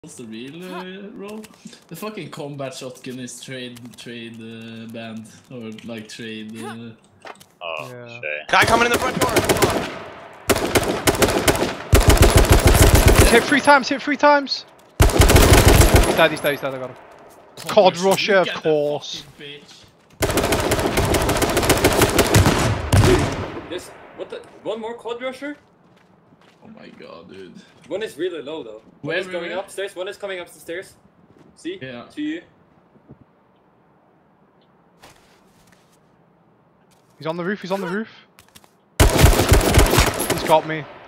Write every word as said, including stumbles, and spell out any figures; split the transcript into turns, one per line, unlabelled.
What's the real uh, role? The fucking combat shotgun is trade trade uh, banned or like trade. Uh...
Oh
yeah.
shit!
Guy coming in the front door.
Hit three times. Hit three times. He's dead. He's dead. He's dead. I got him. Cod Rusher, of course.
This what the one more Cod Rusher?
Oh my god, dude.
One is really low though. One
Where,
is
where,
going
where?
upstairs, one is coming up the stairs. See?
Yeah.
To you.
He's on the roof. He's on the roof. He's got me.